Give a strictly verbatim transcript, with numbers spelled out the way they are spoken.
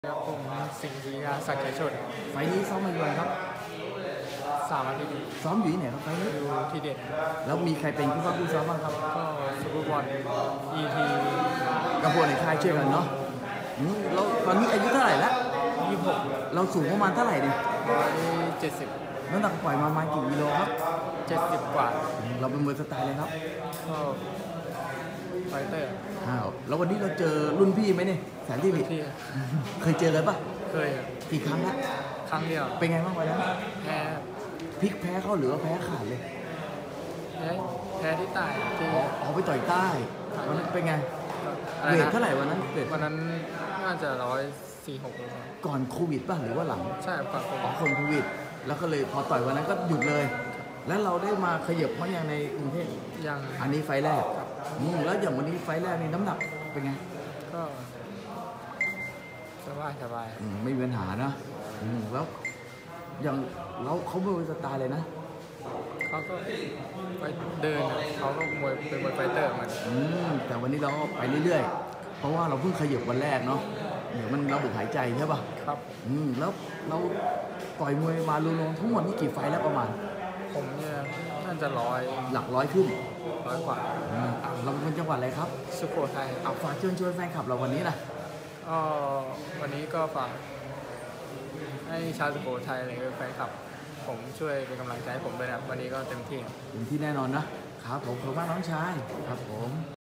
ครับผมสิงห์สุริยาศักดิ์ชัยชนไฟล์นี้ซ้อมมาอยู่ครับสามอาทิตย์ซ้อมอยู่ที่ไหนครับไฟล์นี้อยู่ที่เด็ดแล้วมีใครเป็นผู้ฟังผู้ซ้อมบ้างครับก็ซูเปอร์บอลอีทีกระพวนในค่ายช่วยกันเนาะเราตอนนี้อายุเท่าไหร่แล้วยี่สิบหกเราสูงประมาณเท่าไหร่เนี่ยร้อยเจ็ดสิบน้ำหนักปล่อยมาประมาณกี่กิโลครับเจ็ดสิบกว่าเราเป็นมวยสไตล์เลยครับก็ไฟเตอร์อ้าวแล้ววันนี้เราเจอรุ่นพี่ไหมเนี่ยแสนที่พี่เคยเจอเลยปะเคยกี่ครั้งละครั้งเดียวเป็นไงบ้างวันนั้นแพ้พลิกแพ้เขาหรือว่าแพ้ขาดเลยแพ้แพ้ที่ใต้ที่ออกไปต่อยใต้วันนั้นเป็นไงเวทเท่าไหร่วันนั้นเวทวันนั้นน่าจะร้อยสี่หกก่อนโควิดป่ะหรือว่าหลังใช่ก่อนโควิดคนโควิดแล้วก็เลยพอต่อยวันนั้นก็หยุดเลยแล้วเราได้มาขยับมาอย่างในกรุงเทพยังอันนี้ไฟแรกแล้วอย่างวันนี้ไฟแรกนี่น้ำหนักเป็นไงก็สบายสบายไม่มีปัญหานะแล้วอย่างเราเขาเป็นสไตล์เลยนะเขาก็ไปเดินเขาก็มวยเป็นมวยไฟเตอร์เหมือนแต่วันนี้เราก็ไปเรื่อยๆเพราะว่าเราเพิ่งขยับวันแรกเนาะเดี๋ยวมันระบบหายใจใช่ป่ะครับอืมแล้วเราต่อยมวยมารวมๆทั้งหมดนี่กี่ไฟแล้วประมาณผมเนี่ยน่าจะร้อยหลักร้อยขึ้นร้อยกว่าเราเป็นจังหวัดอะไรครับสุโขทัยเอาฝากเชิญชวนแฟนคลับเราวันนี้นะอ๋อวันนี้ก็ฝากให้ชาวสุโขทัยเลยแฟนคลับผมช่วยเป็นกำลังใจให้ผมด้วยนะวันนี้ก็เต็มที่เต็มที่แน่นอนนะครับผมขอบคุณมากน้องชายครับผม